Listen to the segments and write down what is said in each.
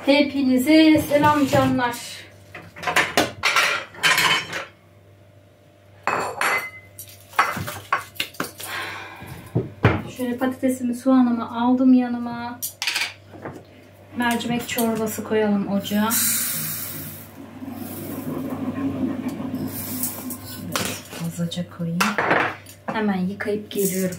Hepinize selam canlar. Şöyle patatesimi, soğanımı aldım yanıma. Mercimek çorbası koyalım ocağa. Fazlaca koyayım. Hemen yıkayıp geliyorum.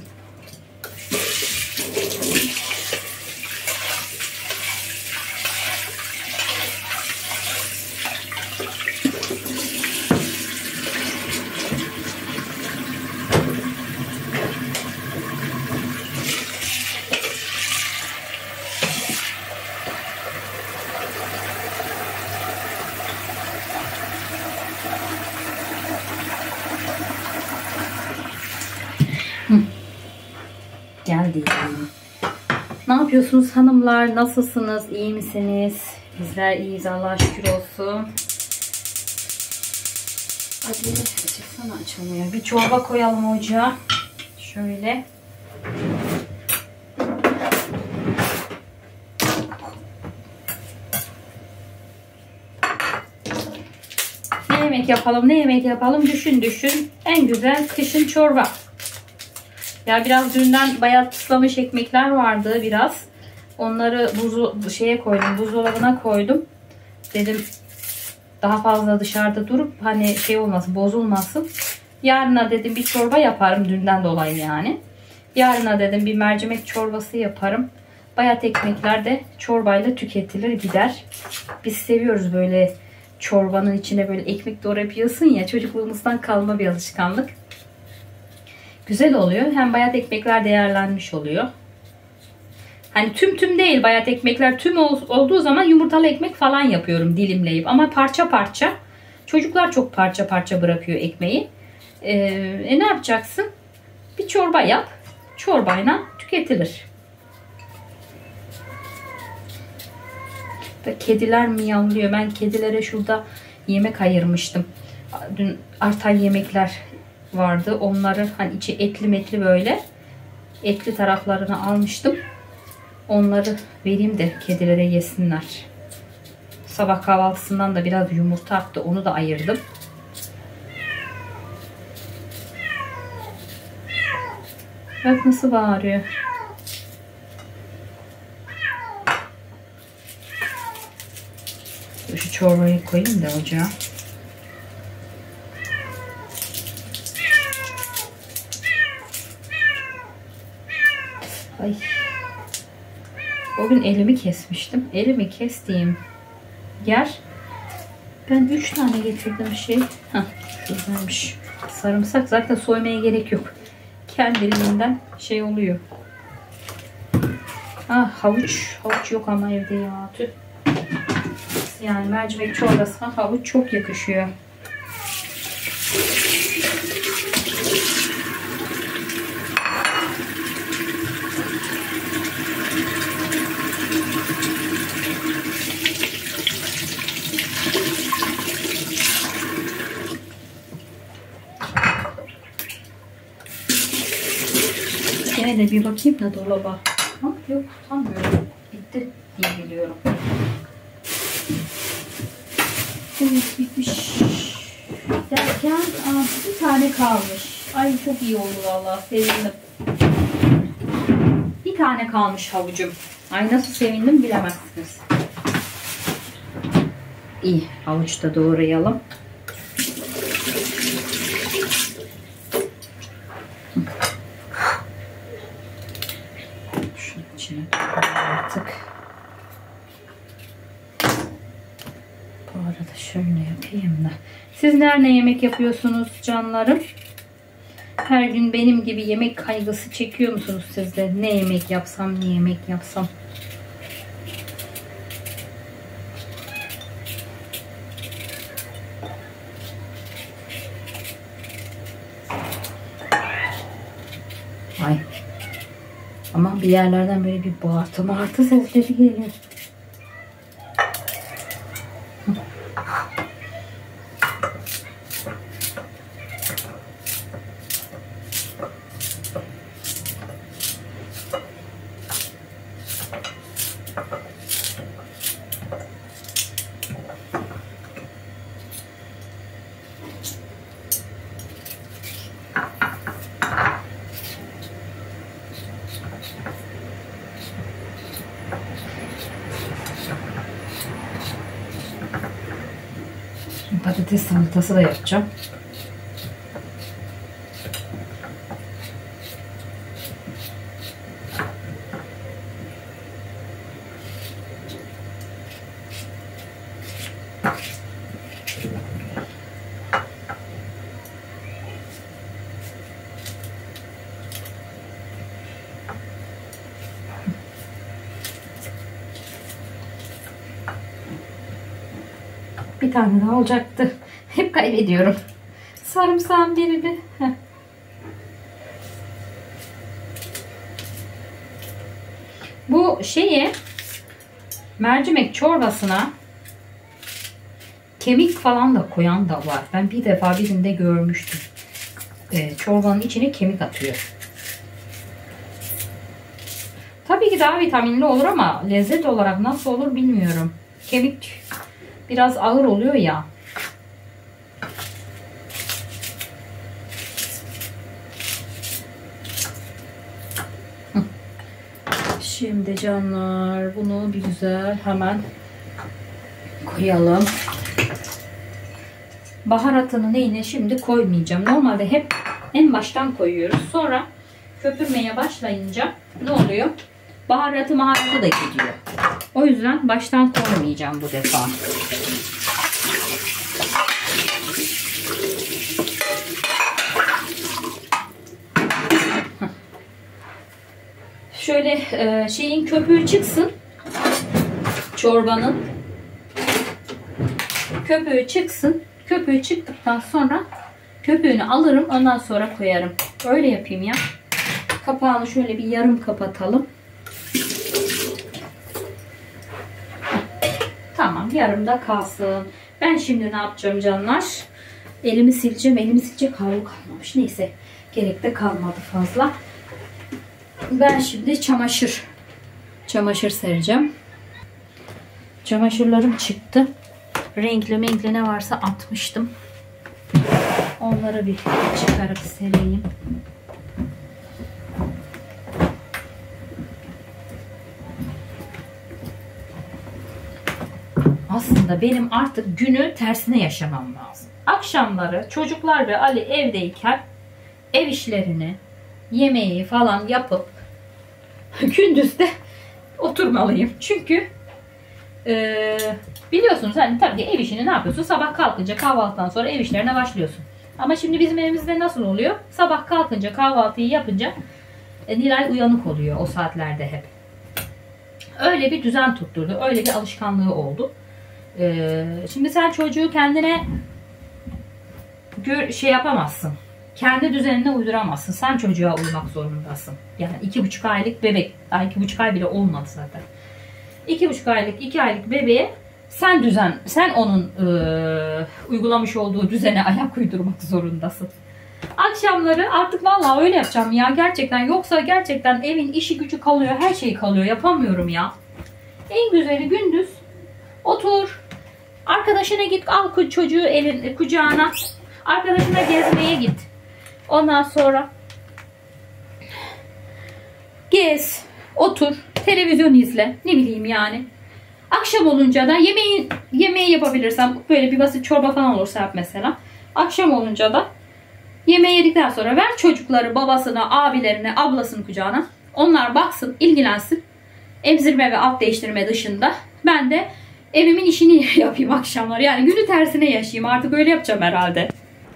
Geldi yani. Ne yapıyorsunuz hanımlar? Nasılsınız? İyi misiniz? Bizler iyiyiz. Allah'a şükür olsun. Hadi açıksana, açılmıyor. Bir çorba koyalım ocağa. Şöyle. Ne yemek yapalım? Ne yemek yapalım? Düşün düşün. En güzel kışın çorba. Ya biraz dünden bayat ıslamış ekmekler vardı biraz. Onları buzdolabına koydum. Dedim daha fazla dışarıda durup hani şey olmasın, bozulmasın. Yarına dedim bir çorba yaparım dünden dolayı yani. Yarına dedim bir mercimek çorbası yaparım. Bayat ekmekler de çorbayla tüketilir gider. Biz seviyoruz böyle çorbanın içine böyle ekmek doğrayıp yiyorsun ya, çocukluğumuzdan kalma bir alışkanlık. Güzel oluyor. Hem bayat ekmekler değerlenmiş oluyor. Hani tüm değil, bayat ekmekler tüm olduğu zaman yumurtalı ekmek falan yapıyorum dilimleyip. Ama parça parça. Çocuklar çok parça parça bırakıyor ekmeği. Ne yapacaksın? Bir çorba yap. Çorbayla tüketilir. Kediler miyavlıyor. Ben kedilere şurada yemek ayırmıştım. Dün artan yemekler vardı. Onları hani içi etli metli böyle etli taraflarını almıştım. Onları vereyim de kedilere yesinler. Sabah kahvaltısından da biraz yumurta attı. Onu da ayırdım. Bak nasıl bağırıyor. Şu çorbayı koyayım da ocağa. Ay. O gün elimi kesmiştim. Elimi kestiğim yer. Ben 3 tane getirdim şey. Hah, güzelmiş. Sarımsak zaten soymaya gerek yok. Kendiliğinden şey oluyor. Ah, havuç. Havuç yok ama evde ya. Tüh. Yani mercimek çorbasına havuç çok yakışıyor. Yine de bir bakayım da dolaba. Ha, yok sanmıyorum. Bitti diye biliyorum. Evet, bitmiş derken bir tane kalmış. Ay çok iyi oldu vallahi, sevindim. Bir tane kalmış havucum. Ay nasıl sevindim bilemezsiniz. İyi, havuç da doğrayalım. Şunun içine artık. Bu arada şöyle yapayım da. Siz nerede yemek yapıyorsunuz canlarım? Her gün benim gibi yemek kaygısı çekiyor musunuz siz de? Ne yemek yapsam, ne yemek yapsam? Ay. Ama bir yerlerden böyle bir bağırtı sesleri geliyor. Patates salatası da yapacağım. Bir tane daha olacaktı. Hep kaybediyorum. Sarımsağın birini. Bu mercimek çorbasına kemik falan da koyan da var. Ben bir defa birinde görmüştüm. Çorbanın içine kemik atıyor. Tabii ki daha vitaminli olur ama lezzet olarak nasıl olur bilmiyorum. Kemik biraz ağır oluyor ya. Şimdi canlar bunu bir güzel hemen koyalım. Baharatını neyine şimdi koymayacağım. Normalde hep en baştan koyuyoruz. Sonra köpürmeye başlayınca ne oluyor? Baharatı da gidiyor. O yüzden baştan koymayacağım bu defa. Şöyle şeyin köpüğü çıksın. Çorbanın köpüğü çıksın. Köpüğü çıktıktan sonra köpüğünü alırım. Ondan sonra koyarım. Öyle yapayım ya. Kapağını şöyle bir yarım kapatalım. Tamam, yarım da kalsın. Ben şimdi ne yapacağım canlar? Elimi sileceğim. Elimi silecek havlu kalmamış. Neyse, gerek de kalmadı fazla. Ben şimdi çamaşır sereceğim. Çamaşırlarım çıktı. Renkli ne varsa atmıştım. Onları bir çıkarıp sereyim. Aslında benim artık günü tersine yaşamam lazım. Akşamları çocuklar ve Ali evdeyken ev işlerini, yemeği falan yapıp gündüz de oturmalıyım. Çünkü biliyorsunuz hani tabii ev işini ne yapıyorsun? Sabah kalkınca kahvaltıdan sonra ev işlerine başlıyorsun. Ama şimdi bizim evimizde nasıl oluyor? Sabah kalkınca kahvaltıyı yapınca Nilay uyanık oluyor o saatlerde hep. Öyle bir düzen tutturdu. Öyle bir alışkanlığı oldu. Şimdi sen çocuğu kendine yapamazsın. Kendi düzenine uyduramazsın. Sen çocuğa uymak zorundasın. Yani 2,5 aylık bebek. Daha 2,5 ay bile olmadı zaten. 2,5 aylık, 2 aylık bebeğe sen onun uygulamış olduğu düzene ayak uydurmak zorundasın. Akşamları artık vallahi öyle yapacağım ya gerçekten. Yoksa gerçekten evin işi gücü kalıyor, her şey kalıyor. Yapamıyorum ya. En güzeli gündüz otur. Arkadaşına git, al çocuğu kucağına. Arkadaşına gezmeye git. Ondan sonra gez, otur, televizyon izle. Ne bileyim yani. Akşam olunca da yemeği yapabilirsem böyle bir basit çorba falan olursa yap mesela. Akşam olunca da yemeği yedikten sonra ver çocukları babasına, abilerine, ablasının kucağına. Onlar baksın, ilgilensin. Emzirme ve alt değiştirme dışında. Ben de evimin işini yapayım akşamları. Yani günü tersine yaşayayım. Artık öyle yapacağım herhalde.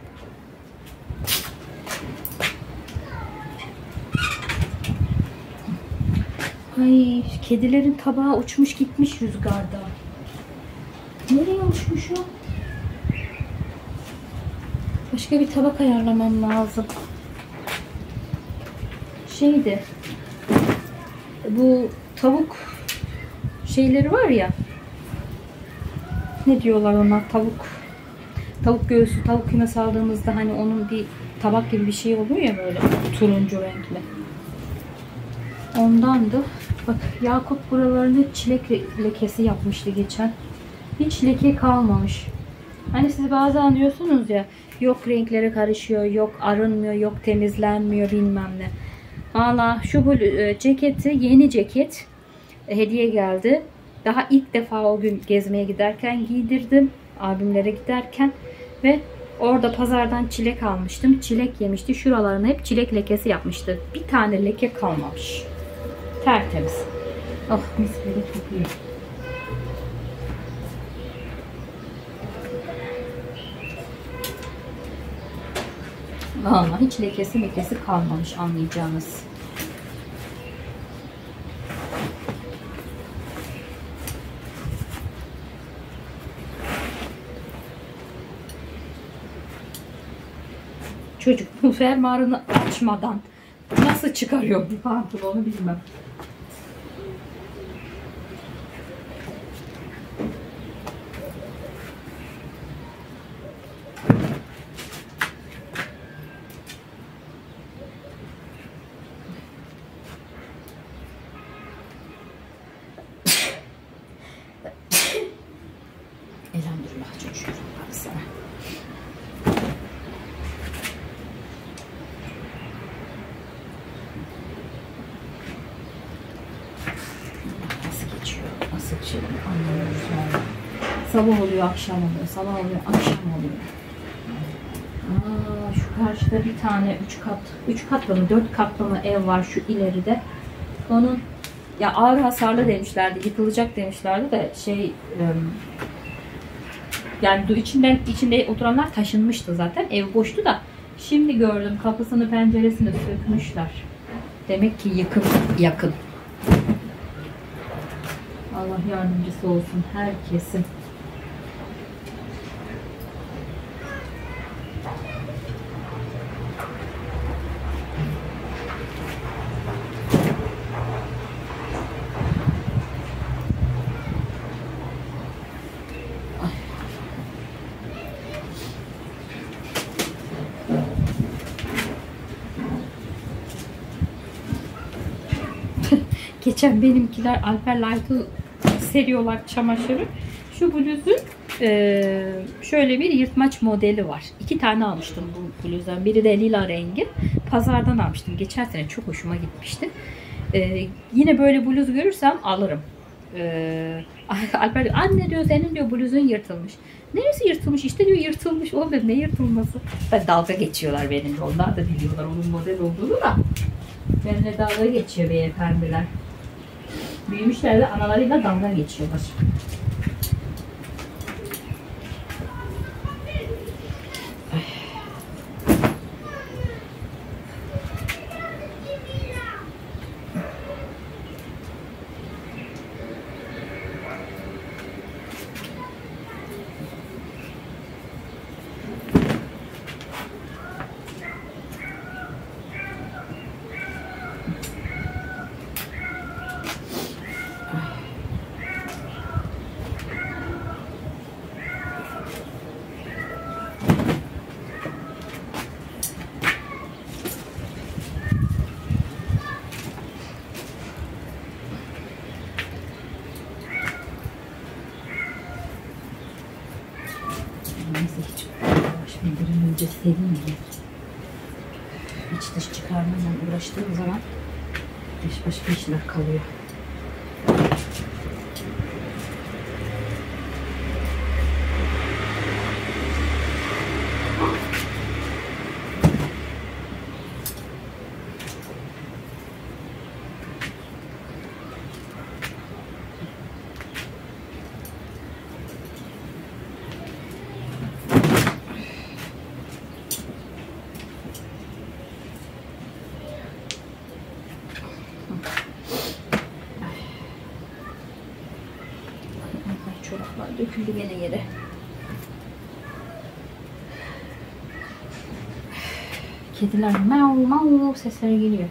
Ay, kedilerin tabağı uçmuş gitmiş rüzgarda. Nereye uçmuş o? Başka bir tabak ayarlamam lazım. Bu tavuk şeyleri var ya. Ne diyorlar ona? Tavuk göğsü, tavuk kümesi aldığımızda hani onun bir tabak gibi bir şey oluyor ya böyle turuncu renkli. Ondandı. Bak Yakup buralarını çilek lekesi yapmıştı geçen. Hiç leke kalmamış. Hani siz bazen diyorsunuz ya yok renklere karışıyor, yok arınmıyor, yok temizlenmiyor bilmem ne. Valla şu ceketi, yeni ceket hediye geldi. Daha ilk defa o gün gezmeye giderken giydirdim. Abimlere giderken ve orada pazardan çilek almıştım. Çilek yemişti. Şuralarına hep çilek lekesi yapmıştı. Bir tane leke kalmamış. Tertemiz. Oh, mis gibi kokuyor. Vallahi hiç lekesi kalmamış, anlayacağınız. Çocuk bu fermuarını açmadan nasıl çıkarıyor bu pantolonu bilmem. Elhamdülillah, çok şükür sana. Nasıl geçiyor? Nasıl geçiyor? Anlamıyoruz yani. Sabah oluyor, akşam oluyor. Sabah oluyor, akşam oluyor. Şu karşıda bir tane 3 katlı mı 4 katlı mı ev var şu ileride. Onun ya ağır hasarlı demişlerdi, yıkılacak demişlerdi de yani içinde oturanlar taşınmıştı zaten. Ev boştu da şimdi gördüm, kapısını penceresini sökmüşler. Demek ki yakın. Allah yardımcısı olsun herkesin. Geçen benimkiler Alper Light'ı seriyorlar çamaşırı. Şu bluzun şöyle bir yırtmaç modeli var. 2 tane almıştım bu bluzdan. Biri de lila rengi. Pazardan almıştım. Geçen sene çok hoşuma gitmişti. Yine böyle bluz görürsem alırım. Alper diyor, anne diyor, senin diyor bluzun yırtılmış. Neresi yırtılmış? İşte diyor yırtılmış. Oğlum dedim, ne yırtılması? Ben dalga geçiyorlar benimle. Onlar da biliyorlar onun model olduğunu da. Benimle dalga geçiyor beyefendiler. Büyümüşler de analarıyla dalga geçiyorlar. Neyse, hiç uğraşmayayım. Bir an önce sereyim diye. İç dış çıkarmayla uğraştığım zaman başka işler kalıyor. Çoraplar döküldü gene yere. Kediler meow meow sesleri geliyor.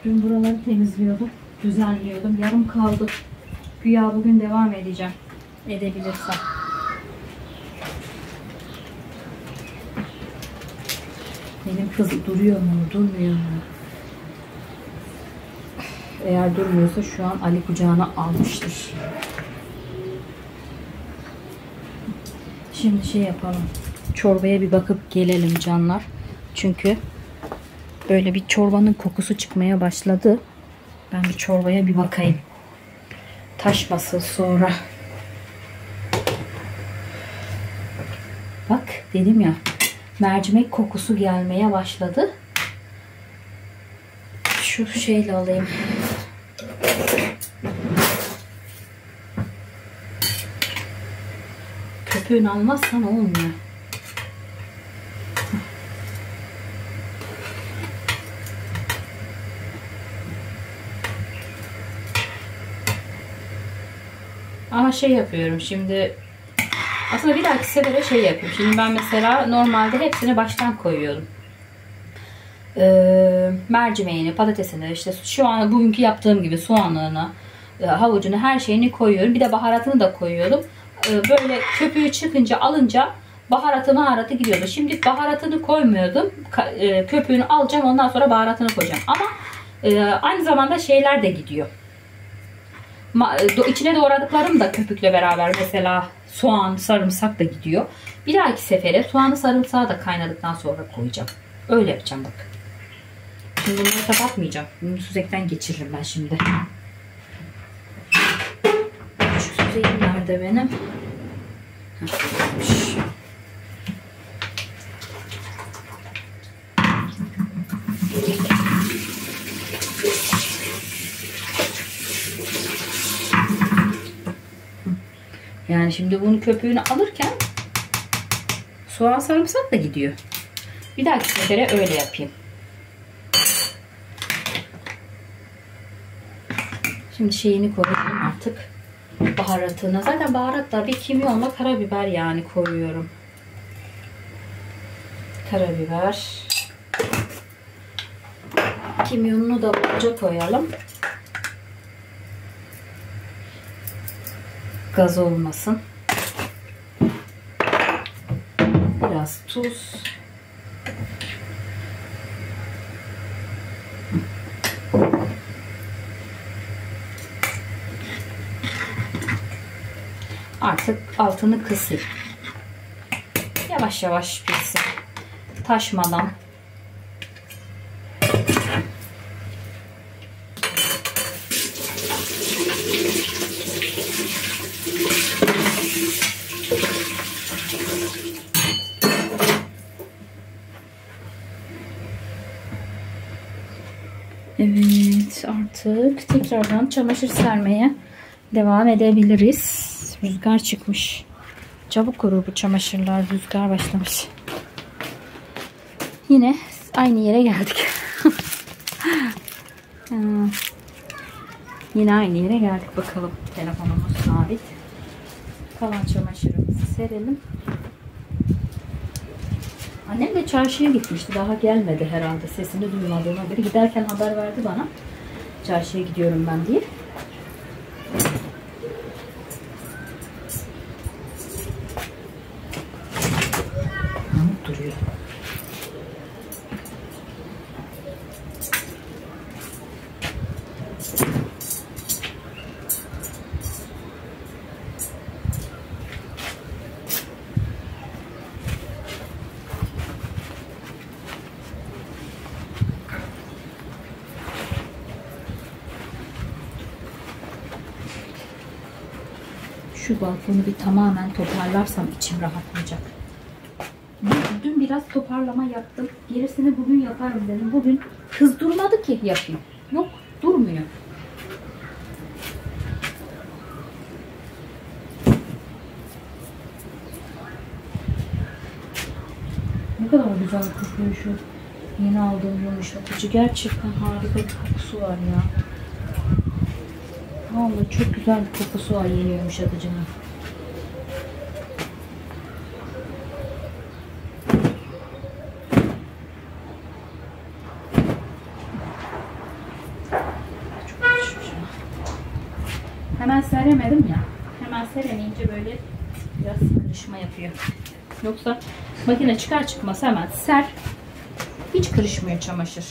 Dün buraları temizliyordum. Düzenliyordum. Yarım kaldı. Güya bugün devam edeceğim. Edebilirsem. Benim kız duruyor mu? Durmuyor mu? Eğer durmuyorsa şu an Ali kucağına almıştır. Şimdi şey yapalım. Çorbaya bir bakıp gelelim canlar. Çünkü böyle bir çorbanın kokusu çıkmaya başladı. Ben bir çorbaya bir bakayım. Taşmasın sonra. Bak dedim ya. Mercimek kokusu gelmeye başladı. Şu şeyle alayım. Köpüğünü almazsan olmuyor. Ama şey yapıyorum şimdi. Aslında bir dahaki sefere şey yapıyorum. Şimdi ben mesela normalde hepsini baştan koyuyorum. Mercimeğini, patatesini, işte şu an bugünkü yaptığım gibi soğanlarını, havucunu, her şeyini koyuyorum. Bir de baharatını da koyuyorum. Böyle köpüğü çıkınca alınca baharatı gidiyordu. Şimdi baharatını koymuyordum. Köpüğünü alacağım, ondan sonra baharatını koyacağım. Ama aynı zamanda şeyler de gidiyor. İçine doğradıklarım da köpükle beraber, mesela soğan, sarımsak da gidiyor. Bir dahaki sefere soğanı, sarımsağı da kaynadıktan sonra koyacağım. Öyle yapacağım bak. Şimdi bunları kapatmayacağım. Bunu süzekten geçiririm ben şimdi. Şu süzeğim nerede benim? Yani şimdi bunun köpüğünü alırken soğan, sarımsak da gidiyor. Bir dahaki sefere öyle yapayım. Şimdi şeyini koyayım artık. Baharatını. Zaten baharatlar bir kimyonla karabiber yani koyuyorum. Karabiber. Kimyonunu da bolca koyalım. Gaz olmasın. Biraz tuz. Artık altını kısayım. Yavaş yavaş pişsin. Taşmadan. Evet, artık tekrardan çamaşır sermeye devam edebiliriz. Rüzgar çıkmış. Çabuk kurur bu çamaşırlar. Rüzgar başlamış. Yine aynı yere geldik. Yine aynı yere geldik. Bakalım. Telefonumuz sabit. Kalan çamaşırımızı serelim. Annem de çarşıya gitmişti. Daha gelmedi herhalde. Sesini duymadığına göre. Giderken haber verdi bana. Çarşıya gidiyorum ben diye. Duruyor. Şu balkonu bir tamamen toparlarsam içim rahatlayacak. Dün biraz toparlama yaptım. Gerisini bugün yaparım dedim. Bugün kız durmadı ki yapayım. Yok, durmuyor. Ne kadar güzel kokuyor şu yeni aldığım yumuşatıcı. Gerçekten harika bir kokusu var ya. Vallahi çok güzel bir kokusu var yeni yumuşatıcının. Hemen seremedim ya. Hemen seremeyince böyle biraz kırışma yapıyor. Yoksa makine çıkar çıkmaz hemen ser. Hiç kırışmıyor çamaşır.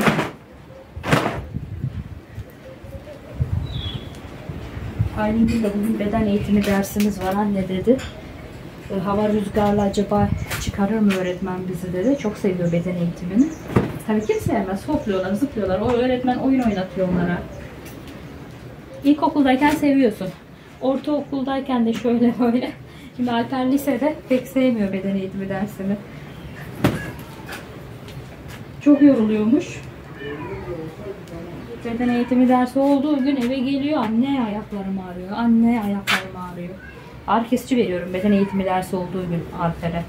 Aylin de bugün beden eğitimi dersimiz var anne dedi. Hava rüzgarlı acaba çıkarır mı öğretmen bizi dedi. Çok seviyor beden eğitimini. Tabii kim sevmez. Hopluyorlar, zıplıyorlar. O öğretmen oyun oynatıyor onlara. İlkokuldayken seviyorsun. Ortaokuldayken de şöyle böyle. Şimdi Alper lisede pek sevmiyor beden eğitimi dersini. Çok yoruluyormuş. Beden eğitimi dersi olduğu gün eve geliyor. Anne ayaklarım ağrıyor. Anne ayaklarım ağrıyor. Ağrı kesici veriyorum beden eğitimi dersi olduğu gün Alper'e.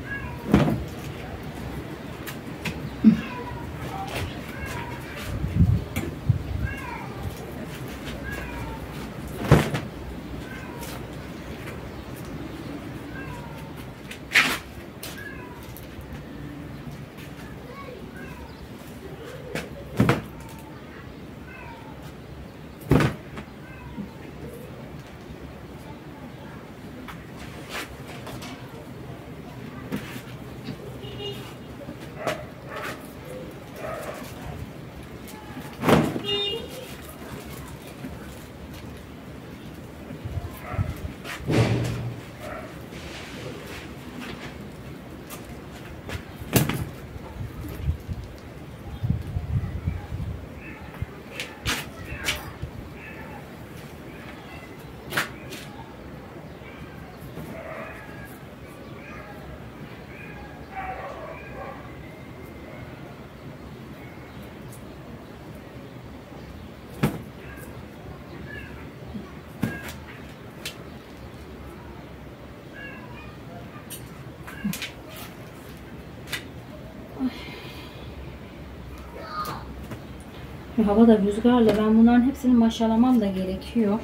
Hava da rüzgarla. Ben bunların hepsini maşalamam da gerekiyor.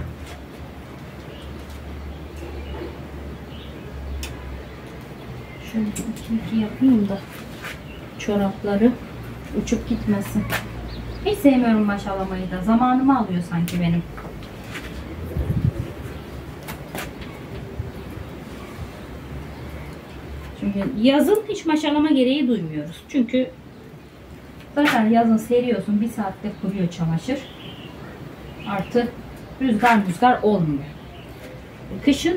Şöyle iki yapayım da çorapları uçup gitmesin. Hiç sevmiyorum maşalamayı da. Zamanımı alıyor sanki benim. Çünkü yazın hiç maşalama gereği duymuyoruz. Çünkü zaten yazın seriyorsun. Bir saatte kuruyor çamaşır. Artı rüzgar olmuyor. Kışın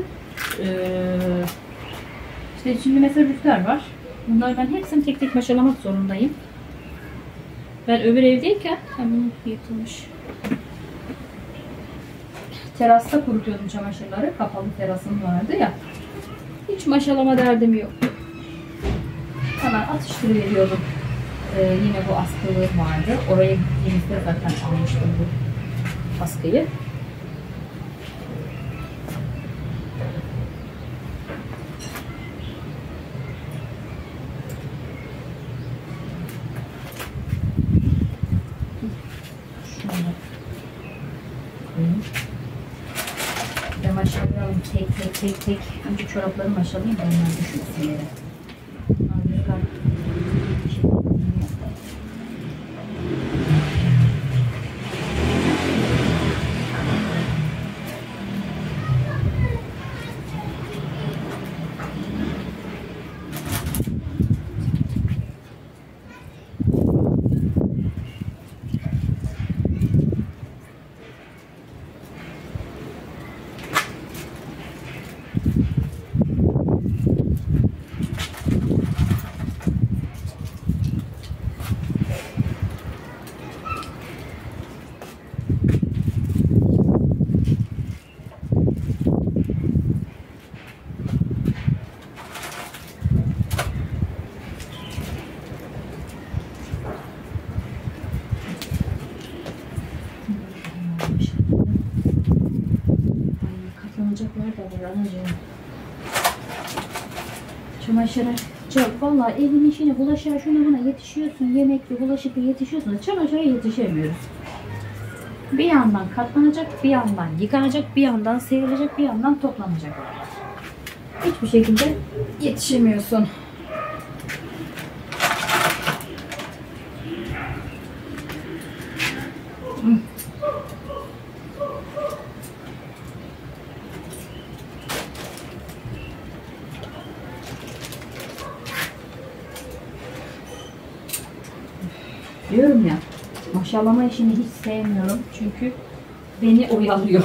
işte şimdi mesela rüzgar var. Bunları ben hepsini tek tek maşalamak zorundayım. Ben öbür evdeyken hemen yıkılmış. Terasta kurutuyordum çamaşırları. Kapalı terasım vardı ya. Hiç maşalama derdim yok. Hemen atıştırıveriyordum. Yine bu askılığım vardı. Oraya gittiğimizde zaten almıştım bu askıyı. Şöyle koyayım. Ve maşalıyorum tek. Önce çorapları maşalayayım da onlar düşmesin yere. Katlanacaklar da var anacığım. Çamaşıra çok vallahi evin işine bulaşığa şuna buna yetişiyorsun, yemekle bulaşıkla yetişiyorsun, çamaşıra yetişemiyoruz. Bir yandan katlanacak, bir yandan yıkanacak, bir yandan serilecek, bir yandan toplanacak. Hiçbir şekilde yetişemiyorsun. Fırçalama işini hiç sevmiyorum. Çünkü beni oyalıyor.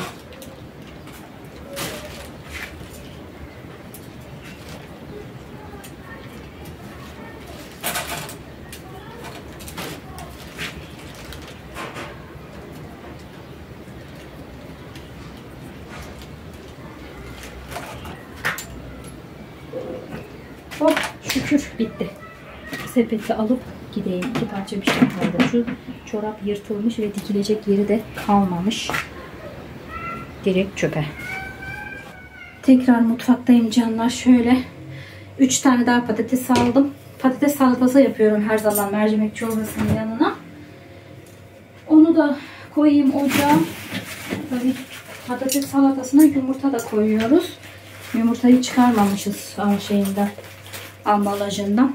Oh şükür bitti. Sepeti alıp gideyim. 2 parça bir şey kaldı. Şu çorap yırtılmış ve dikilecek yeri de kalmamış. Direkt çöpe. Tekrar mutfaktayım canlar. Şöyle 3 tane daha patates aldım. Patates salatası yapıyorum her zaman mercimek çorbasının yanına. Onu da koyayım ocağa. Tabii patates salatasına yumurta da koyuyoruz. Yumurtayı çıkarmamışız şeyinden, ambalajından.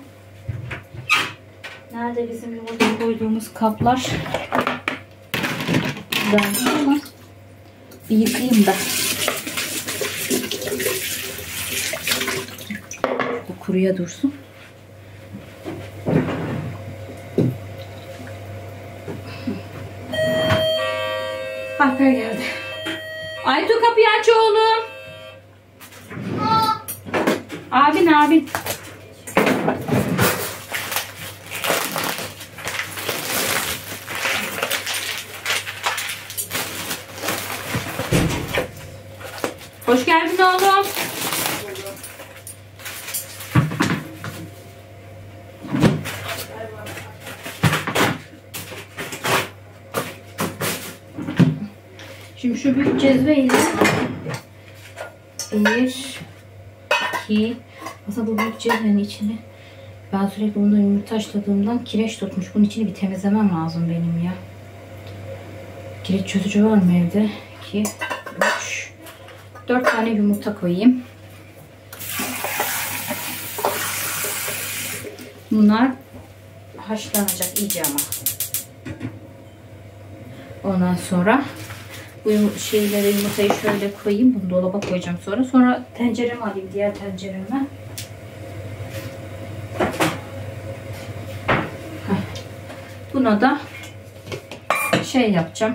Nerede bizim yumurta koyduğumuz kaplar? Güzelmiş ama bir yıkayayım da. Bu kuruya dursun. Alper geldi. Aytu kapıyı aç oğlum. Abin. Hoş geldin oğlum. Şimdi şu büyük cezveyle 1, 2, aslında bu büyük cezvenin içine ben sürekli ondan yumurta haşladığımdan kireç tutmuş. Bunun içini bir temizlemem lazım benim ya. Kireç çözücü var mı evde? 2, 3, 4 tane yumurta koyayım. Bunlar haşlanacak iyice ama. Ondan sonra bu yumurtayı şöyle koyayım. Bunu dolaba koyacağım sonra. Sonra tenceremi alayım. Diğer tencereme. Buna da şey yapacağım.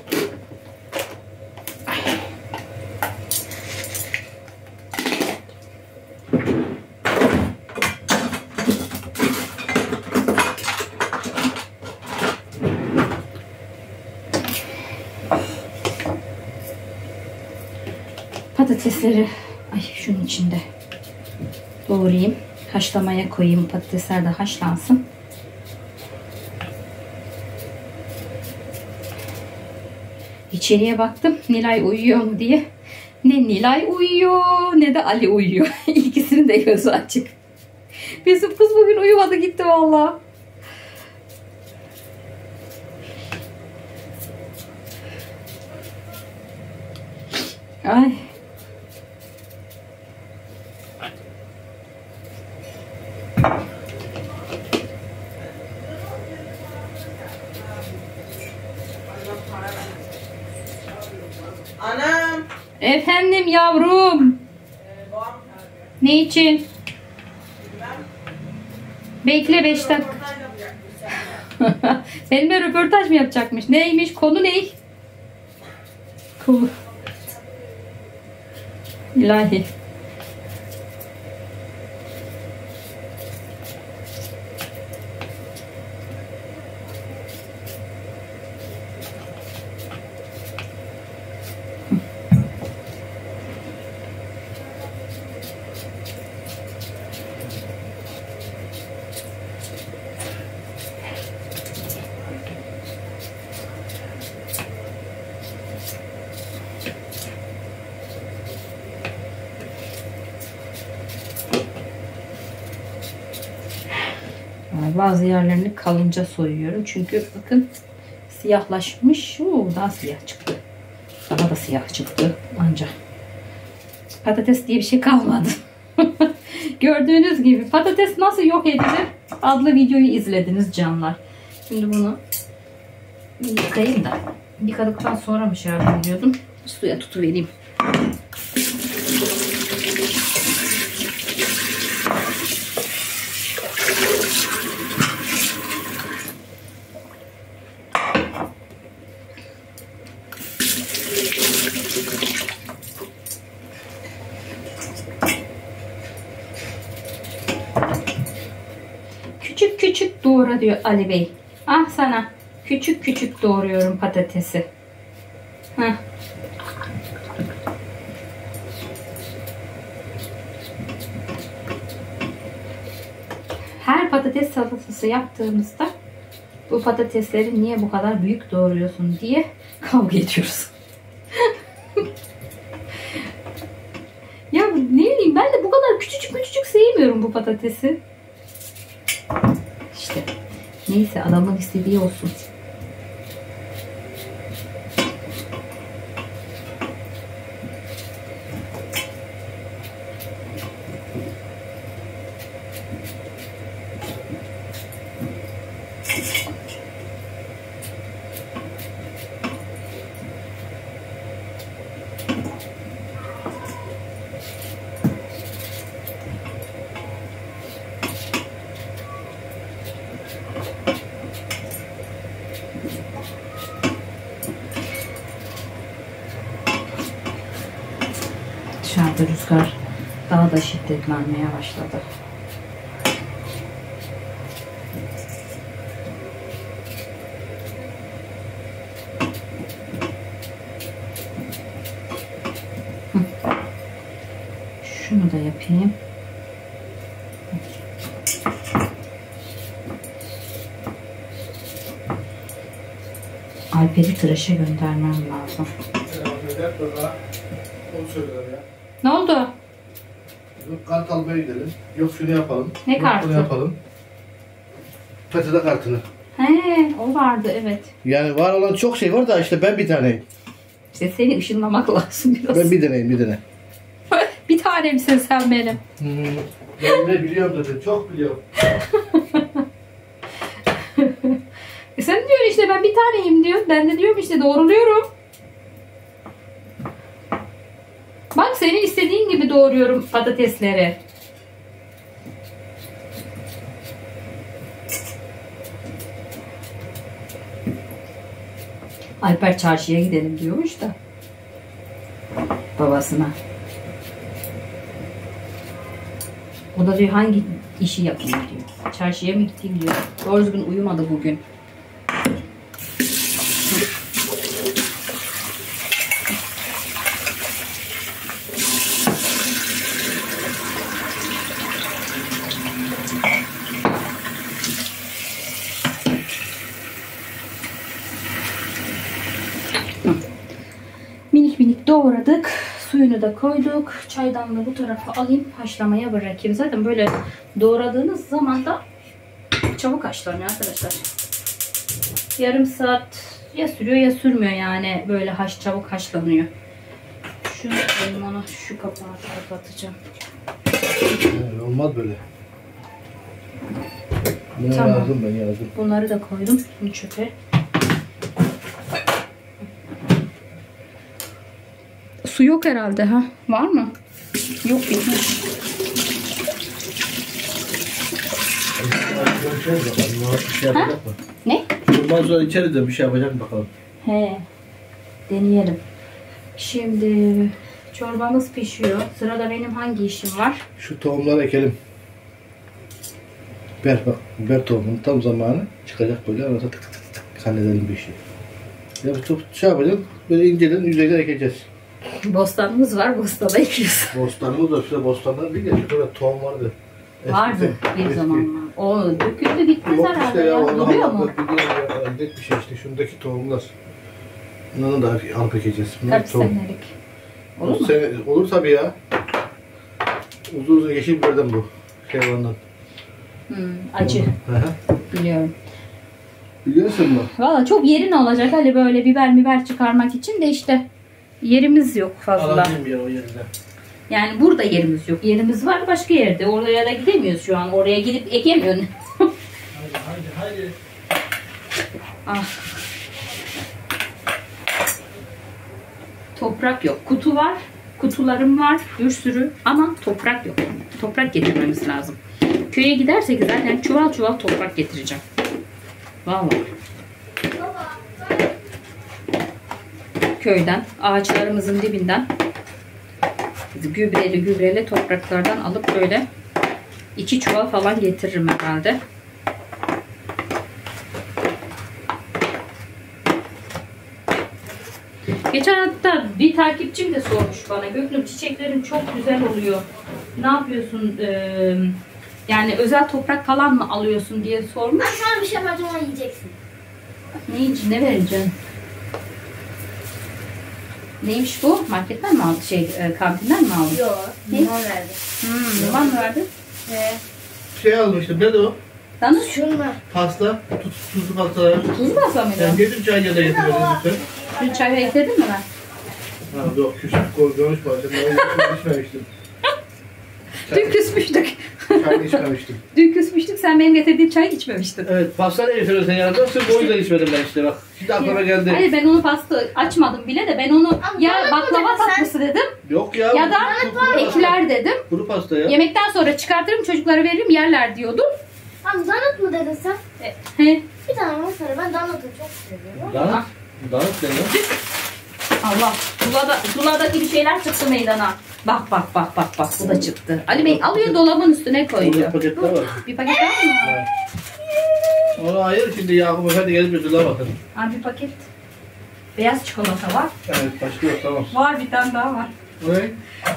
Patatesleri şunun içinde doğrayayım. Haşlamaya koyayım. Patatesler de haşlansın. İçeriye baktım. Nilay uyuyor mu diye. Ne Nilay uyuyor ne de Ali uyuyor. İkisinin de gözü açık. Bizim kız bugün uyumadı gitti vallahi. Ay. Anam. Efendim yavrum. Ne için? Bekle 5 dakika. Benimle röportaj mı yapacakmış? Neymiş? Konu ne? Konu. İlahi. Bazı yerlerini kalınca soyuyorum. Çünkü bakın siyahlaşmış. Daha siyah çıktı. Daha da siyah çıktı. Ancak patates diye bir şey kalmadı. Gördüğünüz gibi patates nasıl yok edilir adlı videoyu izlediniz canlar. Şimdi bunu yıkayayım da yıkadıktan sonra mı şey yapıyordum? Suya tutuvereyim. doğra diyor Ali Bey. Ah sana. Küçük küçük doğruyorum patatesi. Heh. Her patates salatası yaptığımızda bu patatesleri niye bu kadar büyük doğruyorsun diye kavga ediyoruz. Ya ne bileyim, ben de bu kadar küçücük küçücük sevmiyorum bu patatesi. İşte neyse, adamın istediği olsun. Dışarıda rüzgar daha da şiddetlenmeye başladı. Şunu da yapayım. Alper'i tıraşa göndermem lazım. Ne oldu? Yok kart almaya gidelim. Yok şunu yapalım. Ne yok kartı? bunu yapalım. PTT kartını. He, o vardı evet. Yani var olan çok şey var da işte ben bir taneyim. İşte seni ışınlamak lazım biraz. Ben bir deneyim bir tane. Bir tanemsin sen benim. Ben ne biliyorum zaten, çok biliyorum. Sen diyorsun işte ben bir taneyim diyor. Ben de diyorum işte doğruluyorum. Bak senin istediğin gibi doğruyorum patatesleri. Alper çarşıya gidelim diyormuş da babasına. O da diyor hangi işi yapayım diyor. Çarşıya mı gideyim diyor. Doğru düzgün uyumadı bugün. Minik minik doğradık. Suyunu da koyduk. Çaydanlığı bu tarafa alayım. Haşlamaya bırakayım. Zaten böyle doğradığınız zaman da çabuk haşlanıyor arkadaşlar. Yarım saat ya sürüyor ya sürmüyor yani. Böyle çabuk haşlanıyor. Şunu koyayım, ona şu kapağı kapatacağım. Olmaz böyle. Bunu Tamam. yazdım ben yazdım. Bunları da koydum. Bunu çöpe. Su yok herhalde ha? Var mı? Yok, bitmiş. Ha? Ne? Ondan sonra içeriz de bir şey yapacak mı bakalım. He. Deneyelim. Şimdi çorbamız pişiyor. Sırada benim hangi işim var? Şu tohumları ekelim. Biber bak, biber tohumunun tam zamanı çıkacak böyle, arada tık tık tık tık halledelim bir işi. Ya bu şey yapacağız, böyle inceden yüzeyden ekeceğiz. Bostanımız var, bostana ekiyoruz. Bostanımız da şurada bostanlar değil ya, şurada tohum vardı. Vardı bir zamanlar. O döküldü gitmez Yok herhalde işte ya. ya, Duruyor mu? Bir şey işte şuradaki tohumlar. Bunları da alıp ekeceğiz. Bunlar Kaç senelik? Olur mu? Olur tabii ya. Uzun uzun yeşil biberden bu. Hayvandan. Acı. Hı hı. Biliyorum. Biliyorsun mu? Valla çok yerin olacak hani böyle biber çıkarmak için de işte yerimiz yok fazla. Alayım ya o yerinde. Yani burada yerimiz yok. Yerimiz var başka yerde. Oraya da gidemiyoruz şu an. Oraya gidip ekemiyorsun. Haydi. Ah. Toprak yok. Kutu var. Kutularım var. Bir sürü. Ama toprak yok. Toprak getirmemiz lazım. Köye gidersek zaten çuval çuval toprak getireceğim. Vallahi. Köyden, ağaçlarımızın dibinden gübreli topraklardan alıp böyle 2 çuval falan getiririm herhalde. Geçen hatta bir takipçim de sormuş bana. Göknur çiçeklerin çok güzel oluyor. Ne yapıyorsun? Yani özel toprak falan mı alıyorsun diye sormuş. Ben sana bir şey yapacağım, onu yiyeceksin. Ne yiyeceksin? Ne vereceksin? Neymiş bu? Marketten mi aldın? Kantinden mi aldın? Yok. Ne? Limon verdi. Yaman mı verdin? Ve Şey almıştım. Ne de o? Danış. şunlar. Pasta. Tuzlu pastalar. Tuzlu pasta mıydı? Yani yedim çay ya da getirmedim lütfen. Dün çay ekledin mi ben? Ha yok küçük konuşma. Ben içmemiştim. Dün küsmüştük. Çay içmemiştim. Dün küsmüştük. Sen benim getirdiğim çayı içmemiştin. Evet pasta ne getiriyorsun yanında? Sırf o yüzden içmedim ben işte bak. Şimdi aklıma geldi. Hayır ben onu pasta açmadım bile de ben onu ya baklava tatlısı dedim Yok ya. ya da ekler dedim. Kuru pasta ya. Yemekten sonra çıkartırım çocuklara veririm yerler diyordum. Abi donut mu dedin sen? He. Bir tane mesela ben donut'u çok seviyorum. Donut. Donut ne ya? Allah. Zula'daki bir şeyler çıktı meydana. Bak bu da çıktı. Ali Bey alıyor dolabın üstüne Orada koyuyor. paketler var. Bir paket daha mı? Evet. Onu hayır şimdi Yakup Efendi gelip götürdüler bakın. Abi bir paket. Beyaz çikolata var. Evet başlıyor tamam. Var bir tane daha var. Ne?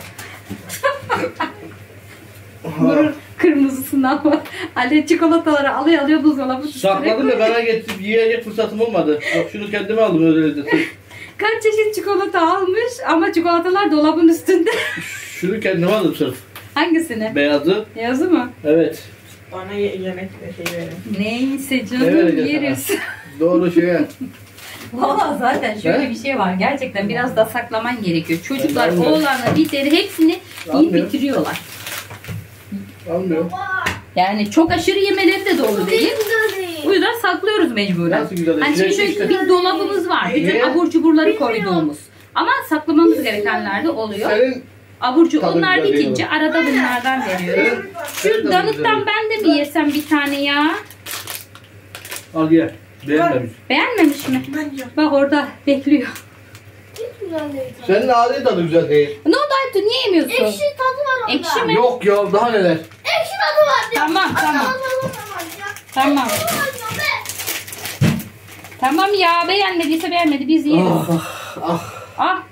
Bunun kırmızısından var. Ali çikolataları alıyor buzdolabının üstüne Sakladım da koyuyor. merak ettim yiyecek fırsatım olmadı. Yok şunu kendime aldım özellikle. Kaç çeşit çikolata almış ama çikolatalar dolabın üstünde. Şunu kendime aldım sırf. Hangisini? Beyazı. Beyazı mı? Evet. Bana yemek ve şey verin. Neyse Ne canım vereceğiz yeriz. Doğru şeye. Valla zaten şöyle He? bir şey var. Gerçekten biraz da saklaman gerekiyor. Çocuklar Almıyor. oğlanı, bitleri hepsini yiyip Almıyor. bitiriyorlar. Almıyorum. Yani çok aşırı yemeleri de doğru değil. O yüzden saklıyoruz mecburen. Nasıl güzel? Hani şimdi şöyle İşte. bir dolabımız var. Bütün Niye? abur cuburları koyduğumuz. Ama saklamamız gerekenler de oluyor. Senin Aburcu Tadı onlar güzel bitince değil arada bunlardan veriyorum. senin Şu tadı danıttan güzel. ben de mi yesem bir tane ya? Al ye. Beğenmemiş. Beğenmemiş mi? Bence. Bak orada bekliyor. Hiç güzel değil. Senin ağzın tadı güzel değil. Ne oldu Aytu? Niye yemiyorsun? Ekşi tadı var onda. Ekşi mi? Yok ya daha neler. Ekşi tadı var diyor. Tamam tamam. Tamam. Ya. Tamam ya beğenmediyse beğenmedi biz yeriz. Ah. Ah.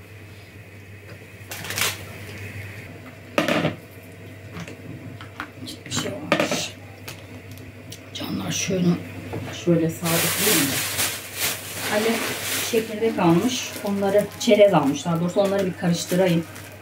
Bir şey olmuş. Canlar şöyle sabitleyelim de. Ali çekirdek almış. Onları çerez almış. Daha doğrusu onları bir karıştırayım.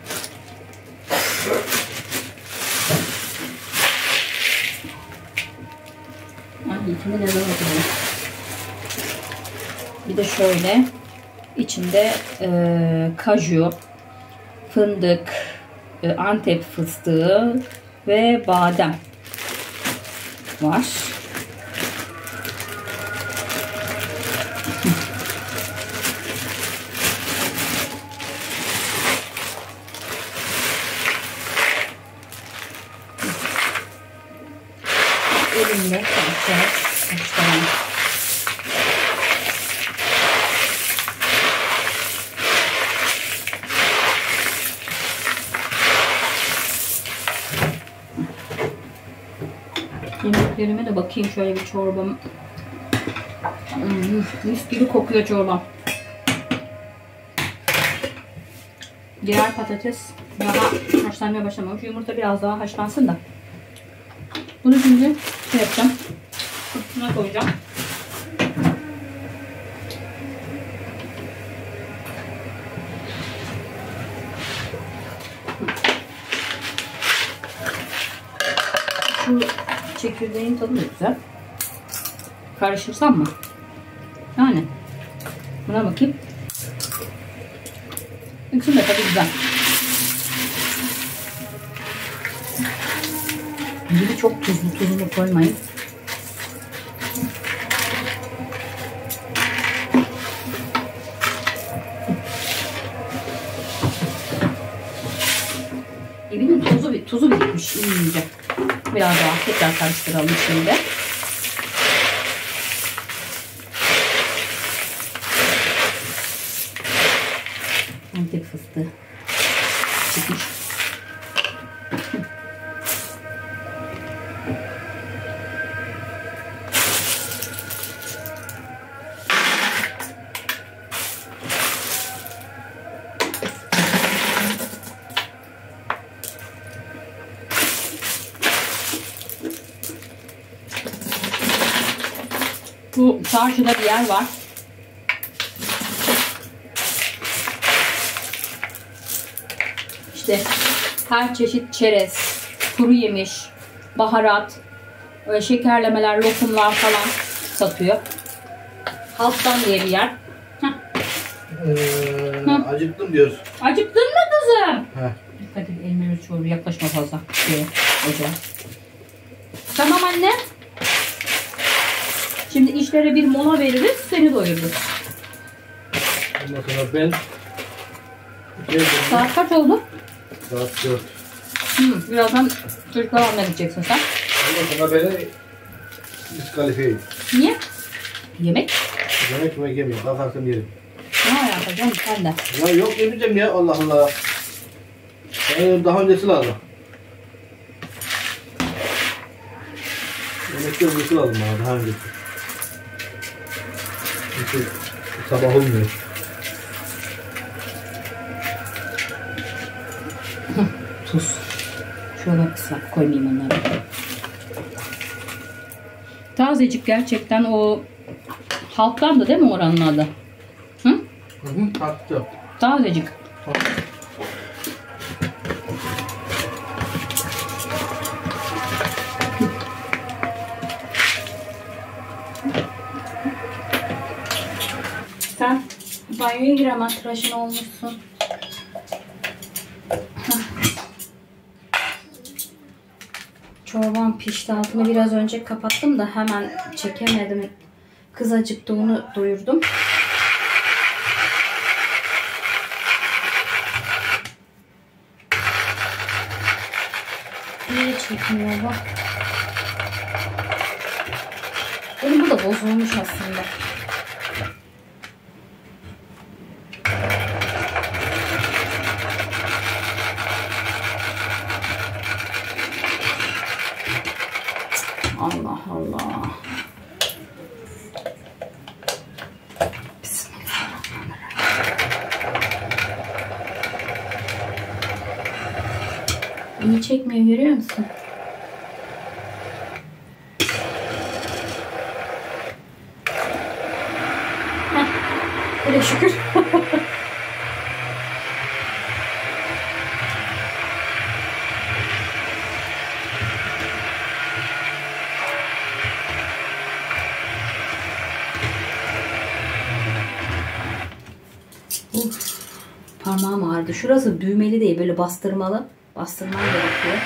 Ay içinde neler oluyor? Bir de şöyle içinde kaju, fındık, Antep fıstığı ve badem var. Elimle karıştıralım. Yemeklerime de bakayım şöyle bir çorbam. Mis gibi kokuyor çorbam. Diğer patates daha haşlanmaya başlamamış. Yumurta biraz daha haşlansın da. Bunu şimdi şey yapacağım. Buna koyacağım. Şu çekirdeğin tadı da güzel. Karıştırsam mı? Yani. Buna bakayım. İkisinin de tadı güzel. Biri çok tuzunu koymayın. Evinin tuzu bitmiş iyice. Biraz daha tekrar karıştıralım şimdi. Antep fıstığı çıkmış. Bu çarşıda bir yer var. İşte her çeşit çerez, kuru yemiş, baharat, şekerlemeler, lokumlar falan satıyor. Halktan diye bir yer. Acıktım diyoruz. Acıktın mı kızım? Heh. Dikkat et, elime çoğuru, yaklaşma fazla. Ocağa. Tamam anne. Şimdi işlere bir mola veririz, seni doyururuz. Ondan sonra ben geldim. Saat kaç oldu? Saat 4. Birazdan çocuklar almaya gideceksin sen. Ondan sonra beni diskalifiye edin. Niye? Yemek. Yemek yemeyeyim. Kalkarsam yerim. Ne yapacağım sen de? Ya yok yemeyeceğim ya, Allah Allah. Daha öncesi lazım. Yemekte öncesi lazım bana, daha öncesi. Çünkü sabah olmuyor. Tuz. Şöyle ıslak koymayayım onları. Tazecik gerçekten, o halktan da değil mi oranın adı? Hı? Taktı. Tazecik. Sen banyoya gir ama tıraşın olmuşsun. Çorban pişti. Altını biraz önce kapattım da hemen çekemedim. Kız acıktı, onu doyurdum. Niye çekmiyor bu? Benim bu da bozulmuş aslında. Allah Allah. Bismillahirrahmanirrahim. İyi çekmiyor, görüyor musun? Heh, hele şükür. Parmağım ağrıdı. Şurası düğmeli değil, böyle bastırmalı. Bastırmam gerekiyor.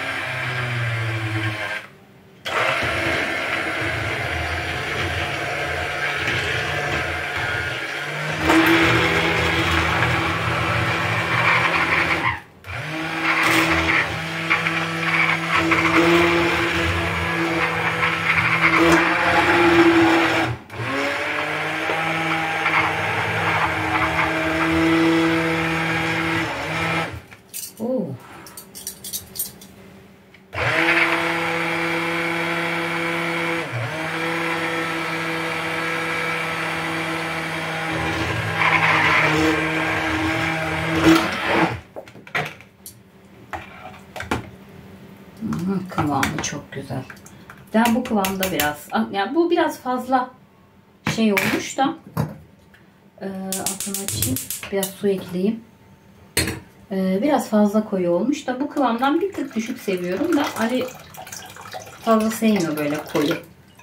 Oo. Kıvamı çok güzel. Ben bu kıvamda biraz, yani bu biraz fazla şey olmuş da altını açayım. Biraz su ekleyeyim. Biraz fazla koyu olmuş da bu kıvamdan bir tık düşük seviyorum da Ali fazla sevmiyor böyle koyu.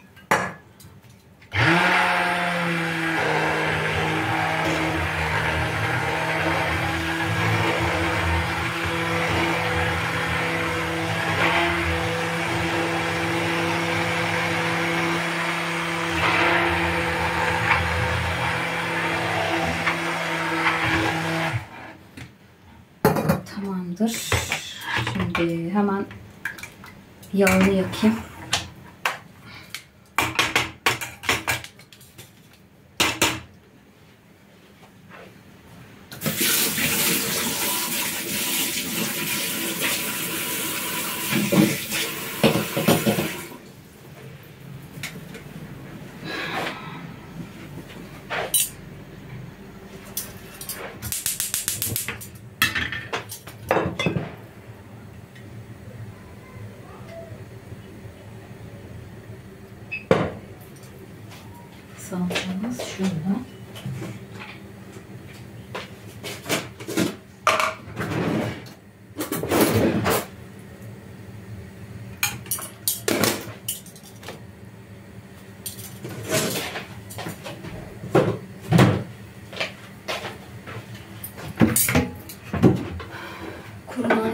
Tamamdır. Şimdi hemen yağını yakayım.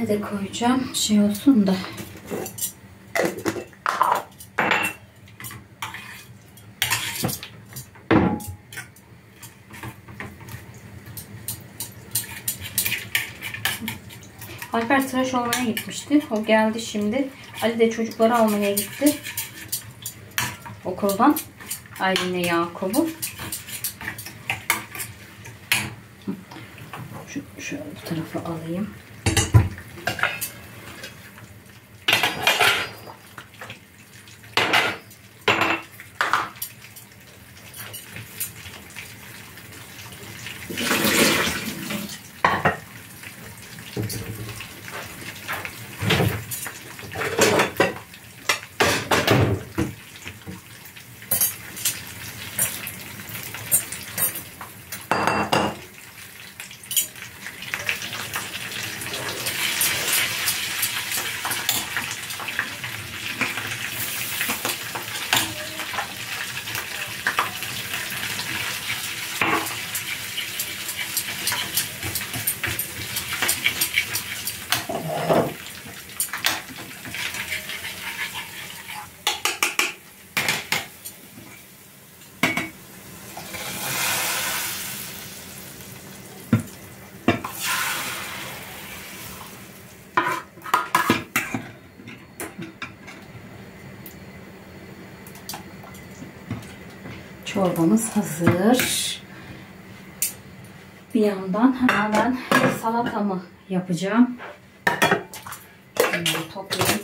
Biberleri de koyacağım. Şey olsun da. Alper tıraş olmaya gitmişti. O geldi şimdi. Ali de çocukları almaya gitti. Okuldan. Aylin'le Yakup'u. Şöyle bu tarafa alayım. Çorbamız hazır. Bir yandan hemen ben salatamı yapacağım. Şimdi toplayayım.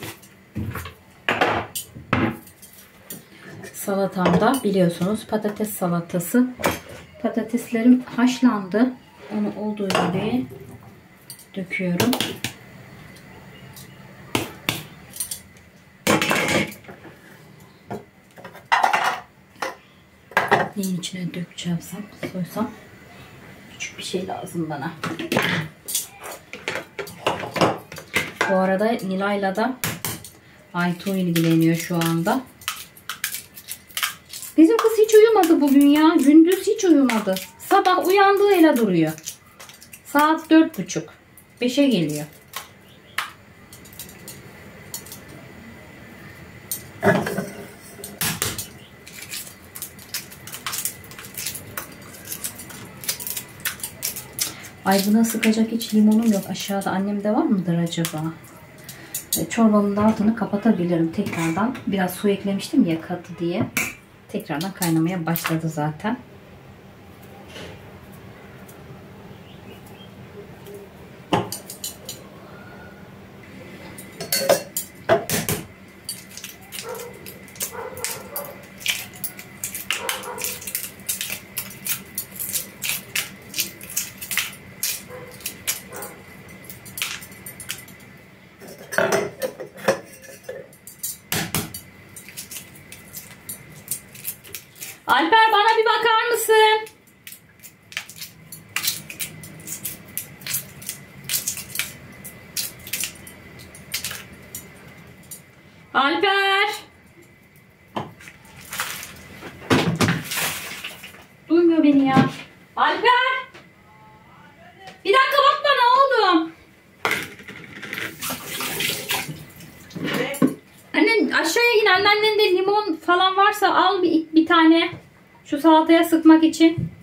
Salatamda biliyorsunuz patates salatası. Patateslerim haşlandı. Onu olduğu gibi döküyorum. Neyin içine dökeceğim soysam. Küçük bir şey lazım bana. Bu arada Nilay'la da Aytu ilgileniyor şu anda. Bizim kız hiç uyumadı bugün ya. Gündüz hiç uyumadı. Sabah uyandığı ele duruyor. Saat 4:30. 5'e geliyor. Ay buna sıkacak hiç limonum yok. Aşağıda annemde var mıdır acaba? Çorbamın da altını kapatabilirim tekrardan. Biraz su eklemiştim ya katı diye. Tekrardan kaynamaya başladı zaten. Alper bana bir bakar mısın? Alper. Duymuyor beni ya. Alper. Bir dakika bak bana oğlum. Annen aşağıya in, anneannende limon falan varsa al bir tane. Şu salataya sıkmak için.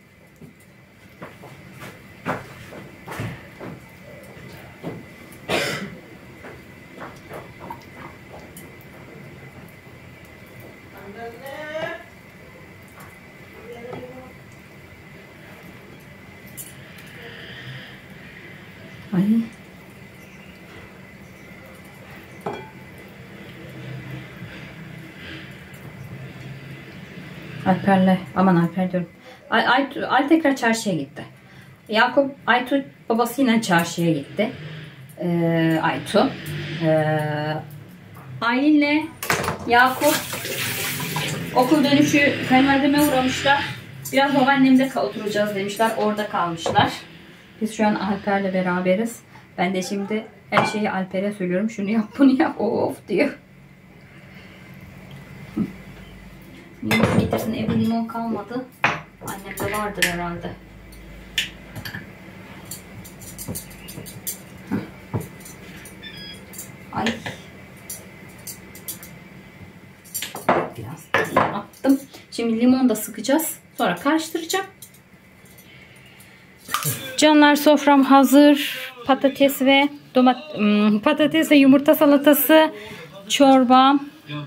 Ay. Alper'le, aman Alper diyorum. Ay tekrar çarşıya gitti. Yakup, Aytu babası yine çarşıya gitti. Aytu. Aylin'le Yakup okul dönüşü kayınvalideme uğramışlar. Biraz babaannemde oturacağız demişler. Orada kalmışlar. Biz şu an Alper'le beraberiz. Ben de şimdi her şeyi Alper'e söylüyorum. Şunu yap, bunu yap, of diyor. Limon getirsin. Evde limon kalmadı. Annemde vardır herhalde. limon da sıkacağız. Sonra karıştıracağım. Canlar, sofram hazır. Patates ve patates ve yumurta salatası, çorba,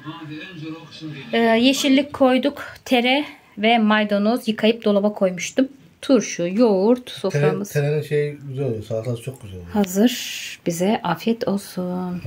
yeşillik koyduk, tere ve maydanoz yıkayıp dolaba koymuştum. Turşu, yoğurt, soframız. Terenin şey güzel oluyor. Salatası çok güzel oluyor. Hazır. Bize afiyet olsun.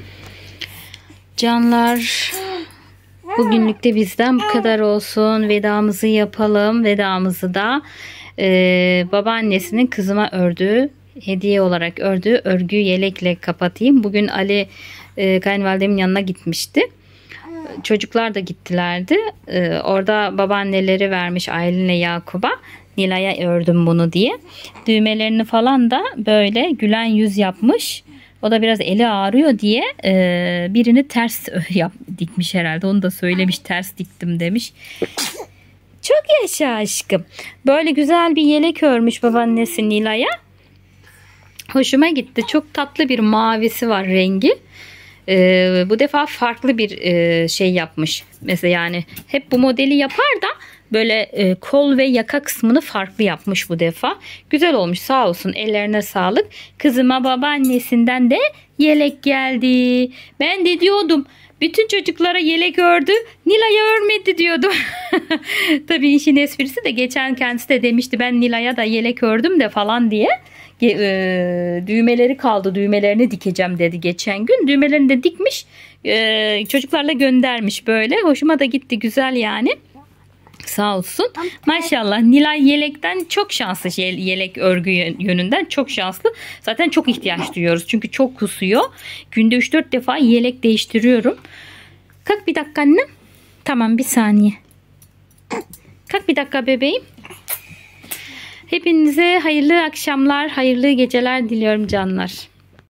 Canlar, bugünlük de bizden bu kadar olsun. Vedamızı yapalım. Vedamızı da babaannesinin kızıma ördüğü, hediye olarak ördüğü örgü yelekle kapatayım. Bugün Ali kayınvalidemin yanına gitmişti. Çocuklar da gittilerdi. Orada babaanneleri vermiş Aylin'le Yakup'a. Nilay'a ördüm bunu diye. Düğmelerini falan da böyle gülen yüz yapmış. O da biraz eli ağrıyor diye birini ters dikmiş herhalde. Onu da söylemiş, ters diktim demiş. Çok yaşa aşkım. Böyle güzel bir yelek örmüş babaannesi Nilay'a. Hoşuma gitti. Çok tatlı bir mavisi var rengi. Bu defa farklı bir şey yapmış. Mesela yani hep bu modeli yapar da böyle kol ve yaka kısmını farklı yapmış bu defa. Güzel olmuş, sağ olsun, ellerine sağlık. Kızıma babaannesinden de yelek geldi. Ben de diyordum bütün çocuklara yelek ördü, Nilay'a örmedi diyordum. Tabii işin esprisi de geçen kendisi de demişti ben Nilay'a da yelek ördüm de falan diye. Düğmeleri kaldı, düğmelerini dikeceğim dedi geçen gün. Düğmelerini de dikmiş, çocuklarla göndermiş böyle. Hoşuma da gitti, güzel yani. Sağ olsun. Maşallah Nilay yelekten çok şanslı, yelek örgü yönünden çok şanslı. Zaten çok ihtiyaç duyuyoruz çünkü çok kusuyor. Günde 3-4 defa yelek değiştiriyorum. Kalk bir dakika annem. Tamam, bir saniye. Kalk bir dakika bebeğim. Hepinize hayırlı akşamlar, hayırlı geceler diliyorum canlar.